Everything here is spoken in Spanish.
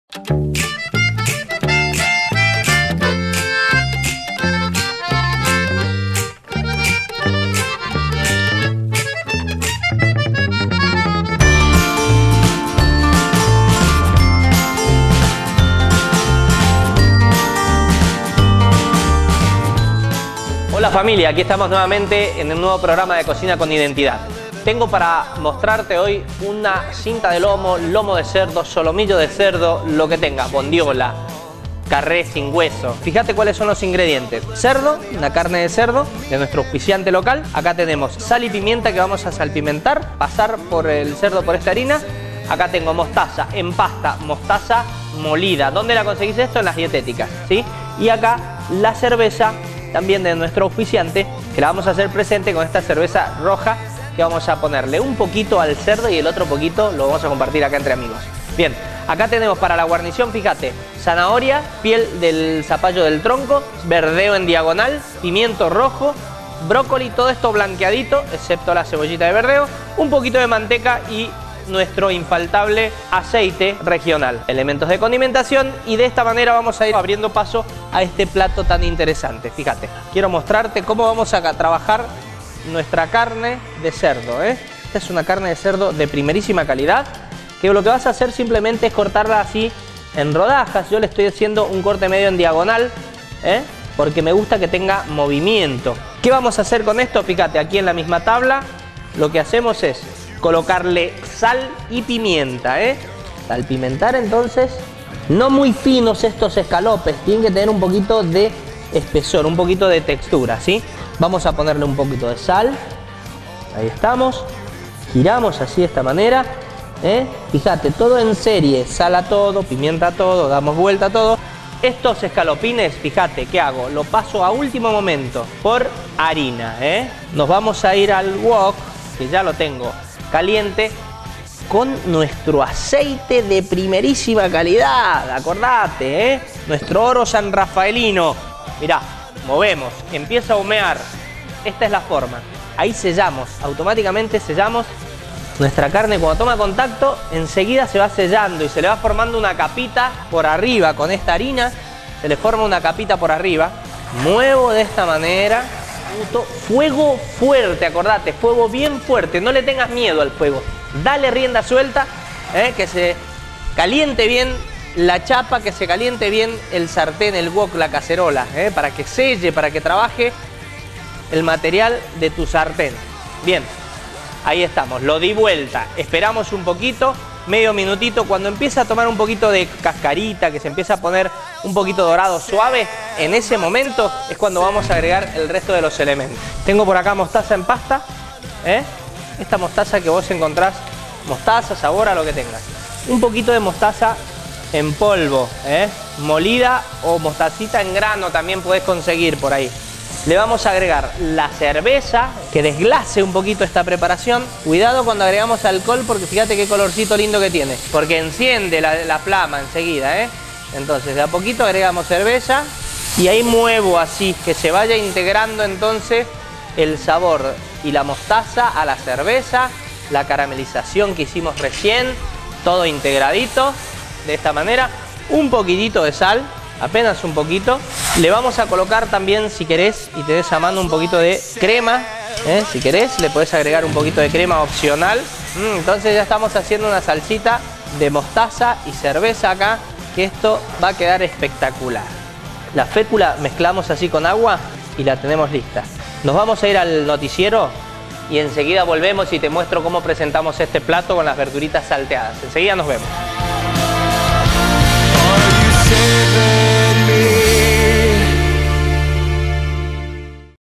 Hola familia, aquí estamos nuevamente en el nuevo programa de Cocina con Identidad. Tengo para mostrarte hoy una cinta de lomo, lomo de cerdo, solomillo de cerdo, lo que tenga, bondiola, carré sin hueso. Fíjate cuáles son los ingredientes. Cerdo, una carne de cerdo de nuestro auspiciante local. Acá tenemos sal y pimienta que vamos a salpimentar, pasar por el cerdo por esta harina. Acá tengo mostaza en pasta, mostaza molida. ¿Dónde la conseguís esto? En las dietéticas, ¿sí? Y acá la cerveza también de nuestro auspiciante, que la vamos a hacer presente con esta cerveza roja, que vamos a ponerle un poquito al cerdo y el otro poquito lo vamos a compartir acá entre amigos. Bien, acá tenemos para la guarnición, fíjate, zanahoria, piel del zapallo del tronco, verdeo en diagonal, pimiento rojo, brócoli, todo esto blanqueadito, excepto la cebollita de verdeo, un poquito de manteca y nuestro infaltable aceite regional, elementos de condimentación, y de esta manera vamos a ir abriendo paso a este plato tan interesante. Fíjate, quiero mostrarte cómo vamos a trabajar nuestra carne de cerdo, Esta es una carne de cerdo de primerísima calidad, que lo que vas a hacer simplemente es cortarla así en rodajas. Yo le estoy haciendo un corte medio en diagonal, porque me gusta que tenga movimiento. ¿Qué vamos a hacer con esto? Fíjate, aquí en la misma tabla lo que hacemos es colocarle sal y pimienta, Salpimentar entonces, no muy finos estos escalopes, tienen que tener un poquito de espesor, un poquito de textura, ¿sí? Vamos a ponerle un poquito de sal, ahí estamos, giramos así de esta manera, Fíjate, todo en serie, sal a todo, pimienta a todo, damos vuelta a todo. Estos escalopines, fíjate, ¿qué hago? Lo paso a último momento por harina, Nos vamos a ir al wok, que ya lo tengo caliente, con nuestro aceite de primerísima calidad, acordate, nuestro oro san rafaelino. Mirá, movemos, empieza a humear, esta es la forma, ahí sellamos, automáticamente sellamos nuestra carne. Cuando toma contacto, enseguida se va sellando y se le va formando una capita por arriba. Con esta harina se le forma una capita por arriba. Muevo de esta manera. Fuego fuerte, acordate, fuego bien fuerte, no le tengas miedo al fuego, dale rienda suelta, que se caliente bien la chapa, que se caliente bien el sartén, el wok, la cacerola, para que selle, para que trabaje el material de tu sartén. Bien, ahí estamos, lo di vuelta, esperamos un poquito, medio minutito. Cuando empieza a tomar un poquito de cascarita, que se empieza a poner un poquito dorado suave, en ese momento es cuando vamos a agregar el resto de los elementos. Tengo por acá mostaza en pasta, esta mostaza que vos encontrás, mostaza, sabor a lo que tengas. Un poquito de mostaza en polvo, molida, o mostacita en grano también podés conseguir por ahí. Le vamos a agregar la cerveza, que desglace un poquito esta preparación. Cuidado cuando agregamos alcohol, porque fíjate qué colorcito lindo que tiene, porque enciende la flama enseguida, Entonces de a poquito agregamos cerveza y ahí muevo así, que se vaya integrando entonces el sabor y la mostaza a la cerveza, la caramelización que hicimos recién, todo integradito de esta manera. Un poquitito de sal, apenas un poquito. Le vamos a colocar también, si querés y tenés a mano, un poquito de crema, si querés le podés agregar un poquito de crema opcional. Entonces ya estamos haciendo una salsita de mostaza y cerveza acá, que esto va a quedar espectacular. La fécula mezclamos así con agua y la tenemos lista. Nos vamos a ir al noticiero y enseguida volvemos y te muestro cómo presentamos este plato con las verduritas salteadas. Enseguida nos vemos.